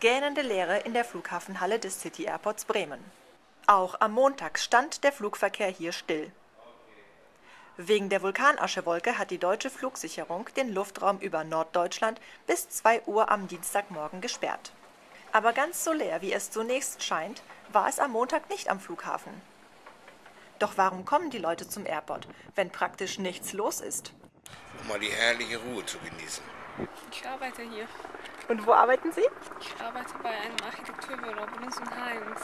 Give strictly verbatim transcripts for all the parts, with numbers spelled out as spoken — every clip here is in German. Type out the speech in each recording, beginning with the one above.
Gähnende Leere in der Flughafenhalle des City Airports Bremen. Auch am Montag stand der Flugverkehr hier still. Wegen der Vulkanaschewolke hat die Deutsche Flugsicherung den Luftraum über Norddeutschland bis zwei Uhr am Dienstagmorgen gesperrt. Aber ganz so leer, wie es zunächst scheint, war es am Montag nicht am Flughafen. Doch warum kommen die Leute zum Airport, wenn praktisch nichts los ist? Um mal die herrliche Ruhe zu genießen. Ich arbeite hier. Und wo arbeiten Sie? Ich arbeite bei einem Architekturbüro, Bruns und Heinz.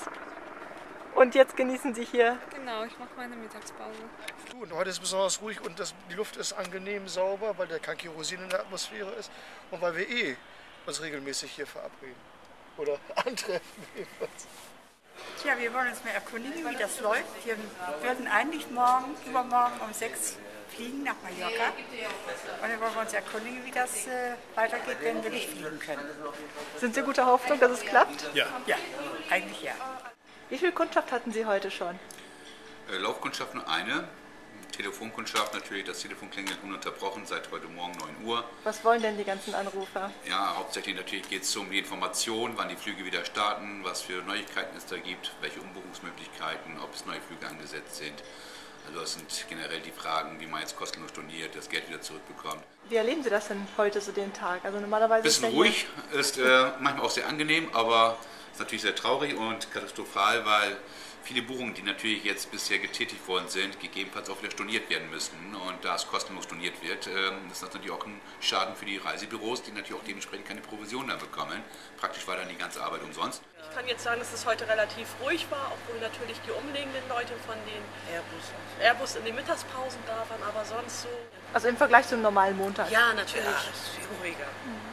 Und jetzt genießen Sie hier? Genau, ich mache meine Mittagspause. Und heute ist es besonders ruhig und das, die Luft ist angenehm sauber, weil da kein Kerosin in der Atmosphäre ist und weil wir eh uns regelmäßig hier verabreden oder antreffen jedenfalls. Tja, wir wollen uns mal erkundigen, wie das läuft. Wir würden eigentlich morgen, übermorgen um sechs fliegen nach Mallorca. Und dann wollen wir uns erkundigen, wie das äh, weitergeht, wenn wir nicht fliegen können. Sind Sie guter Hoffnung, dass es klappt? Ja. Ja, eigentlich ja. Wie viel Kundschaft hatten Sie heute schon? Äh, Laufkundschaft nur eine. Telefonkundschaft natürlich, das Telefon klingelt ununterbrochen seit heute Morgen neun Uhr. Was wollen denn die ganzen Anrufer? Ja, hauptsächlich natürlich geht es um die Information, wann die Flüge wieder starten, was für Neuigkeiten es da gibt, welche Umbuchungsmöglichkeiten, ob es neue Flüge angesetzt sind. Also das sind generell die Fragen, wie man jetzt kostenlos storniert, das Geld wieder zurückbekommt. Wie erleben Sie das denn heute so den Tag? Also normalerweise Bisschen ist ja ruhig, ist äh, manchmal auch sehr angenehm, aber ist natürlich sehr traurig und katastrophal, weil viele Buchungen, die natürlich jetzt bisher getätigt worden sind, gegebenenfalls auch wieder storniert werden müssen. Und da es kostenlos storniert wird, ist das natürlich auch ein Schaden für die Reisebüros, die natürlich auch dementsprechend keine Provision dann bekommen. Praktisch war dann die ganze Arbeit umsonst. Ich kann jetzt sagen, dass es heute relativ ruhig war, obwohl natürlich die umliegenden Leute von den Airbus, Airbus in den Mittagspausen da waren, aber sonst so. Also im Vergleich zum normalen Montag? Ja, natürlich. Ja, das ist viel ruhiger.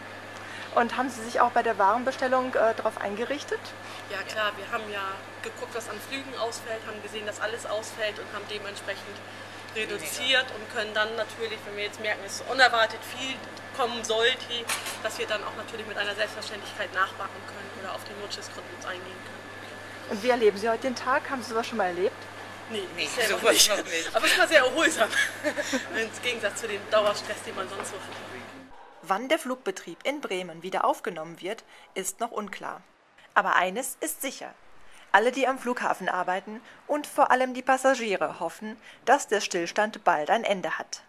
Und haben Sie sich auch bei der Warenbestellung äh, darauf eingerichtet? Ja klar, wir haben ja geguckt, was an Flügen ausfällt, haben gesehen, dass alles ausfällt und haben dementsprechend reduziert und können dann natürlich, wenn wir jetzt merken, dass unerwartet viel kommen sollte, dass wir dann auch natürlich mit einer Selbstverständlichkeit nachbacken können oder auf den Wunsch des Kunden eingehen können. Und wie erleben Sie heute den Tag? Haben Sie sowas schon mal erlebt? Nee, Nee, bisher noch sowas nicht. noch nicht. Aber es war sehr erholsam, im Gegensatz zu dem Dauerstress, den man sonst so hat. Wann der Flugbetrieb in Bremen wieder aufgenommen wird, ist noch unklar. Aber eines ist sicher. Alle, die am Flughafen arbeiten und vor allem die Passagiere hoffen, dass der Stillstand bald ein Ende hat.